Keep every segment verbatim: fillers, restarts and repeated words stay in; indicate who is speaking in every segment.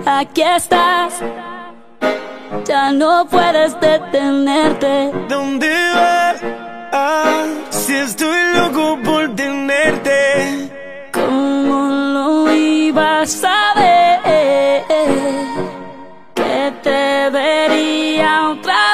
Speaker 1: Aquí estás, ya no puedes detenerte.
Speaker 2: ¿Dónde vas? Ah, si estoy loco por tenerte.
Speaker 1: ¿Cómo lo ibas a ver? Que te vería otra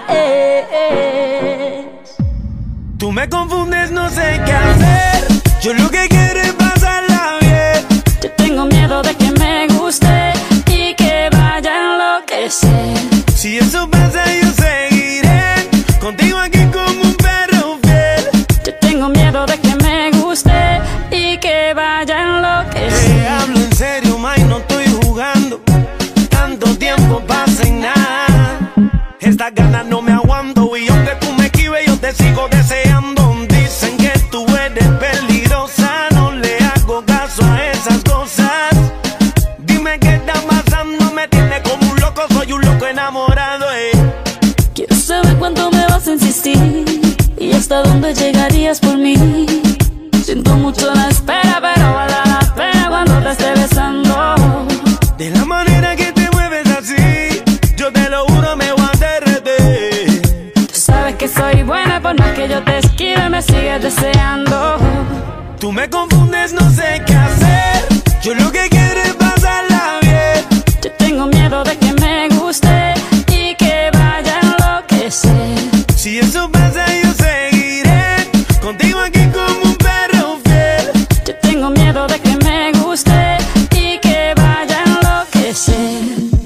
Speaker 1: vez.
Speaker 2: Tú me confundes, no sé qué hacer. Yo lo que quiero es pasarla bien.
Speaker 1: Yo tengo miedo de que me guste y que vaya a enloquecer.
Speaker 2: Si eso pasa yo seguiré contigo aquí como un perro fiel.
Speaker 1: Yo tengo miedo de que me guste y que vaya a enloquecer.
Speaker 2: Te hablo en serio, May, no estoy jugando. Tanto tiempo pasa y nada. Estas ganas no me aguanto y aunque tú me esquives yo te sigo deseando. Dicen que tú eres peligrosa, no le hago caso a esas cosas. Dime qué está pasando, me tiene como un loco, soy un loco enamorado, eh.
Speaker 1: Quiero saber cuánto me vas a insistir y hasta dónde llegarías por mí. Siento mucho la espera, pero vale la pena cuando te esté besando.
Speaker 2: De la manera que te mueves así, yo te lo juro me voy a derretir.
Speaker 1: Tú sabes que soy buena, por más que yo te esquive me sigues deseando.
Speaker 2: Tú me confundes, no sé qué hacer. Yo lo que quiero es pasarla bien.
Speaker 1: Yo tengo miedo de que me guste y que vaya a enloquecer.
Speaker 2: Si eso pasa yo seguiré contigo aquí como un perro fiel.
Speaker 1: Yo tengo miedo de que me guste y que vaya a enloquecer.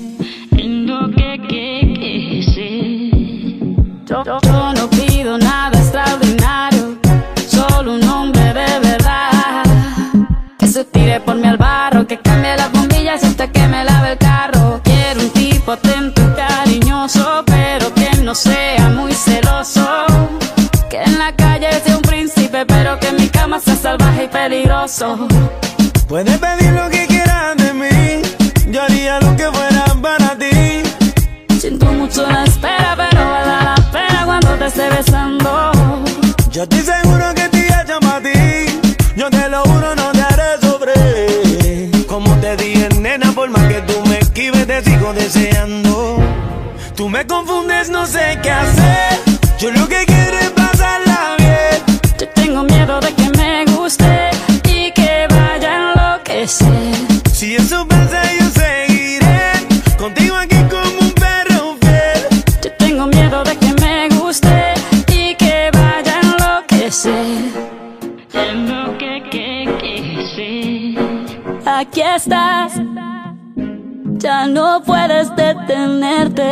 Speaker 1: Yo, yo, yo no pido nada extraordinario, solo un hombre de verdad que se tire por mí al barro, que cambie las bombillas hasta que me lave el carro. Quiero un tipo atento y cariñoso, pero que no sea muy celoso. Que en la calle sea un príncipe, pero que en mi cama sea salvaje y peligroso.
Speaker 2: Puedes pedir lo que quieras de mí, yo haría lo que fuera para ti.
Speaker 1: Siento mucho la espera, pero vale la pena cuando te esté besando.
Speaker 2: Yo estoy seguro que estoy hecha para ti. Yo te lo juro, no te haré sobre. Como te dije, nena, por más que tú me esquives, te sigo deseando. Tú me confundes, no sé qué hacer. Yo lo que quiero es pasarla bien.
Speaker 1: Yo tengo miedo de que me guste y que vaya a enloquecer.
Speaker 2: Si eso pasa yo seguiré contigo aquí como un perro fiel.
Speaker 1: Yo tengo miedo de que me guste y que vaya a enloquecer. Aquí estás, ya no puedes detenerte.